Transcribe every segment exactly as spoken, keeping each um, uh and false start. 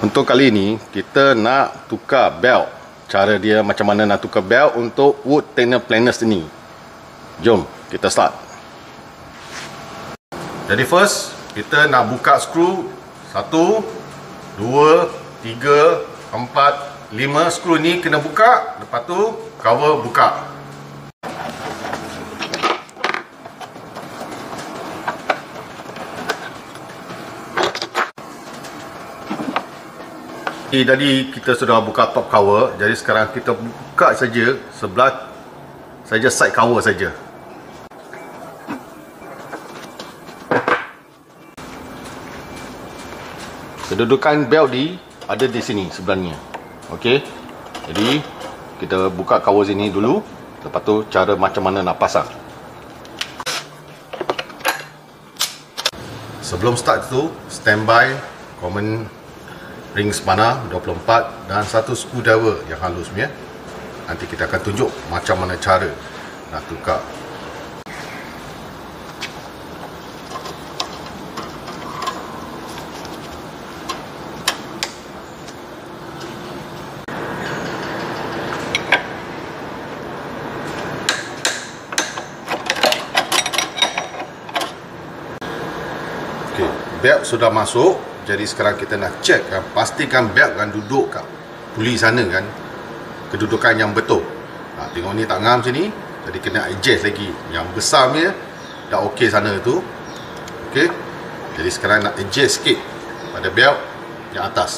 Untuk kali ini kita nak tukar belt. Cara dia macam mana nak tukar belt untuk wood tenor planers ini. Jom kita start. Jadi first kita nak buka skru satu, dua, tiga, empat, lima. Skru ni kena buka. Lepas tu cover buka. Tadi kita sudah buka top cover, jadi sekarang kita buka saja sebelah saja side cover saja. Kedudukan belt di ada di sini sebelahnya. Okey. Jadi kita buka cover sini dulu, lepas tu cara macam mana nak pasang. Sebelum start tu standby common ring spana dua puluh empat dan satu screwdriver yang halus ya. Nanti kita akan tunjuk macam mana cara nak tukar. Okey, belt sudah masuk. Jadi sekarang kita nak check kan, pastikan belt kan duduk kat puli sana kan, kedudukan yang betul. Nah, tengok ni tak ngam sini, jadi kena adjust lagi. Yang besar ni dah okey sana tu. Okey. Jadi sekarang nak adjust sikit pada belt yang atas.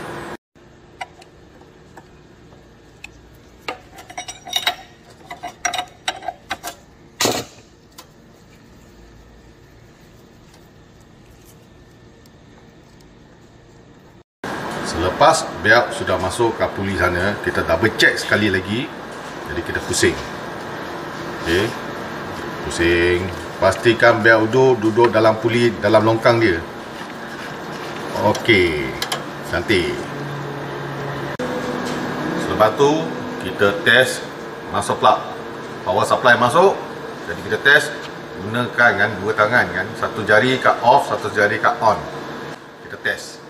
Selepas belt sudah masuk ke puli sana, kita double check sekali lagi. Jadi kita pusing. Okey. Pusing, pastikan belt duduk duduk dalam puli, dalam longkang dia. Okey. Cantik. Selepas tu kita test masuk plug. Power supply masuk. Jadi kita test gunakan kan dua tangan kan, satu jari kat off, satu jari kat on. Kita test.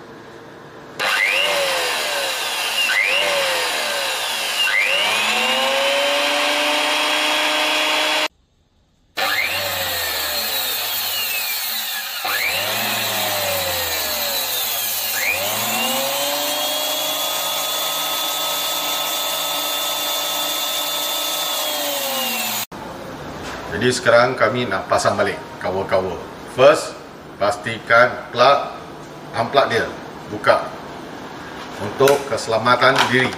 Jadi sekarang kami nak pasang balik cover-cover. First, pastikan plug, unplug dia, buka untuk keselamatan diri.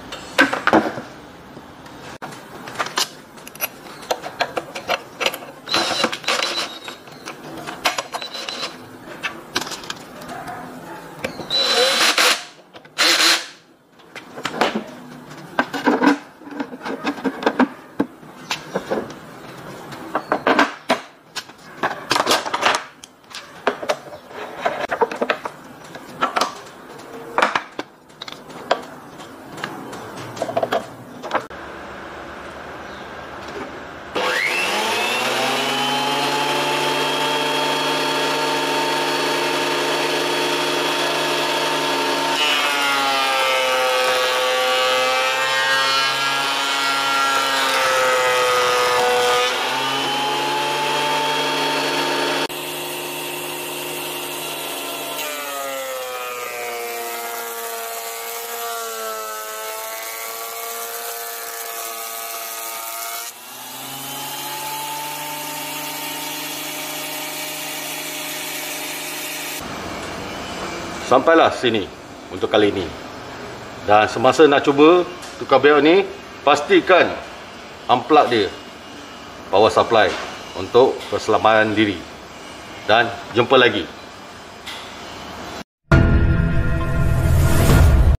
Sampailah sini untuk kali ini. Dan semasa nak cuba tukar belt ni, pastikan unplug dia power supply untuk keselamatan diri. Dan jumpa lagi.